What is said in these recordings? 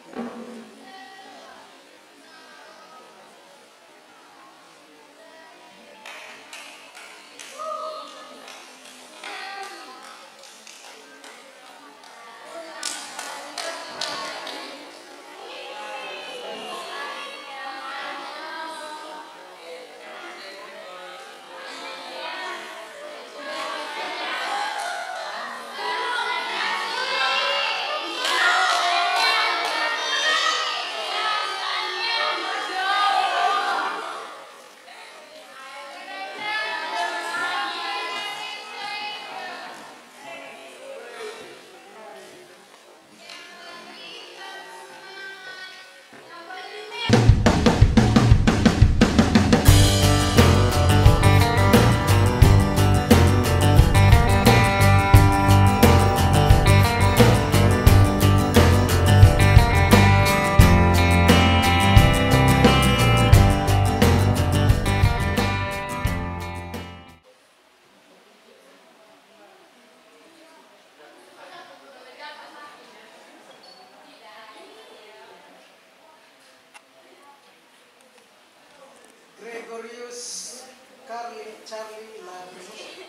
Gregorius Charlie Lalu.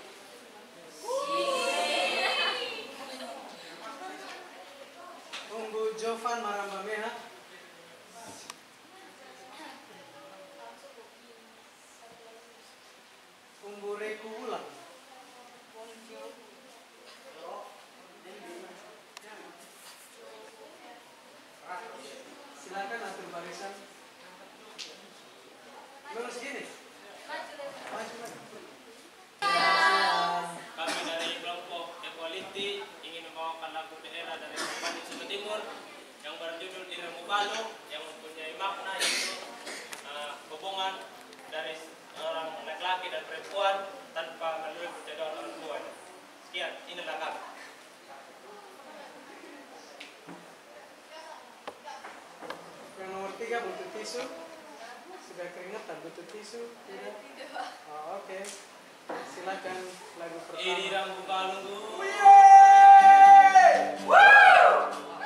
Tunggu Jovan Marambameha. Tunggu Reku Ulang. Silakan atur barisan. Lurus gini. Maju lagi. Kami dari kelompok Equality ingin membawakan lagu daerah dari Kabupaten Sumba Timur yang berjudul Iremu Balu, yang mempunyai makna yaitu hubungan dari seorang laki-laki dan perempuan tanpa melalui perjodohan orang tuanya. Sekian, inilah kami. Yang nomor 3 butuh tisu. Sudah keringetan butuh tisu? Tidak. Oh, oke. Silakan lagu pertama. Iremu Balu. Wow!